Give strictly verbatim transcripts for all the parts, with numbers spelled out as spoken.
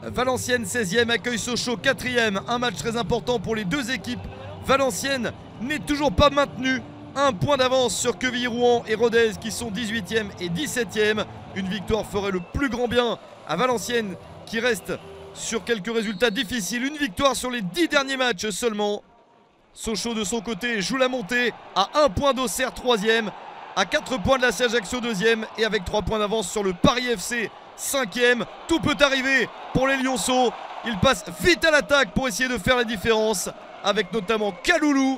Valenciennes seizième accueille Sochaux quatrième. Un match très important pour les deux équipes. Valenciennes n'est toujours pas maintenue. Un point d'avance sur Quevilly-Rouen et Rodez qui sont dix-huitième et dix-septième. Une victoire ferait le plus grand bien à Valenciennes qui reste sur quelques résultats difficiles. Une victoire sur les dix derniers matchs seulement. Sochaux de son côté joue la montée à un point d'Auxerre troisième, à quatre points de la C Ajaccio deuxième et avec trois points d'avance sur le Paris F C cinquième. Tout peut arriver pour les Lionceaux. Ils passent vite à l'attaque pour essayer de faire la différence avec notamment Kaloulou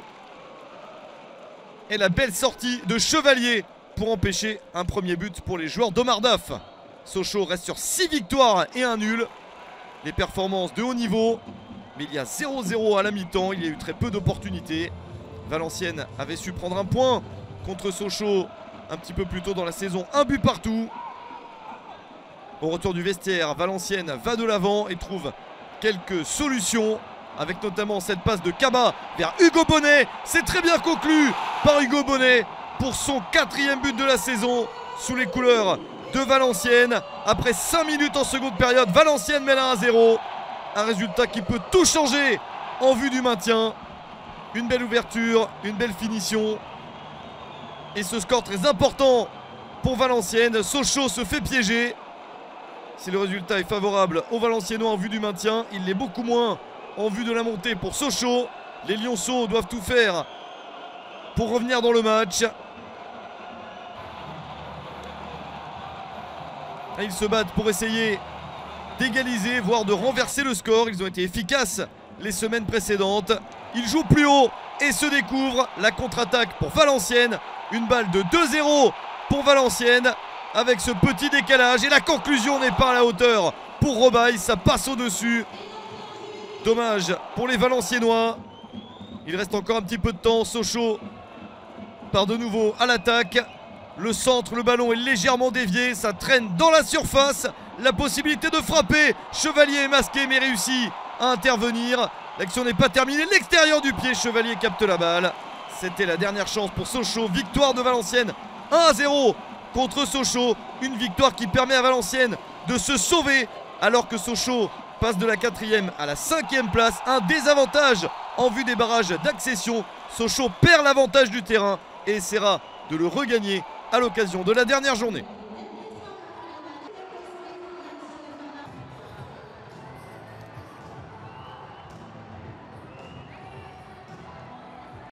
et la belle sortie de Chevalier pour empêcher un premier but pour les joueurs d'Omar Daf. Sochaux reste sur six victoires et un nul. Les performances de haut niveau, mais il y a zéro zéro à la mi-temps. Il y a eu très peu d'opportunités. Valenciennes avait su prendre un point contre Sochaux un petit peu plus tôt dans la saison. Un but partout. Au retour du vestiaire, Valenciennes va de l'avant et trouve quelques solutions, avec notamment cette passe de Kaba vers Hugo Bonnet. C'est très bien conclu par Hugo Bonnet pour son quatrième but de la saison sous les couleurs de Valenciennes. Après cinq minutes en seconde période, Valenciennes mène à un zéro. Un résultat qui peut tout changer en vue du maintien. Une belle ouverture, une belle finition. Et ce score très important pour Valenciennes. Sochaux se fait piéger. Si le résultat est favorable aux Valenciennois en vue du maintien, il l'est beaucoup moins en vue de la montée pour Sochaux. Les Lionceaux doivent tout faire pour revenir dans le match. Et ils se battent pour essayer d'égaliser, voire de renverser le score. Ils ont été efficaces les semaines précédentes. Ils jouent plus haut et se découvrent. La contre-attaque pour Valenciennes. Une balle de deux zéro pour Valenciennes avec ce petit décalage. Et la conclusion n'est pas à la hauteur pour Robaille. Ça passe au-dessus. Dommage pour les Valenciennois. Il reste encore un petit peu de temps. Sochaux part de nouveau à l'attaque. Le centre, le ballon est légèrement dévié. Ça traîne dans la surface. La possibilité de frapper. Chevalier est masqué mais réussit à intervenir. L'action n'est pas terminée. L'extérieur du pied. Chevalier capte la balle. C'était la dernière chance pour Sochaux. Victoire de Valenciennes un à zéro contre Sochaux. Une victoire qui permet à Valenciennes de se sauver alors que Sochaux passe de la quatrième à la cinquième place. Un désavantage en vue des barrages d'accession. Sochaux perd l'avantage du terrain et essaiera de le regagner à l'occasion de la dernière journée.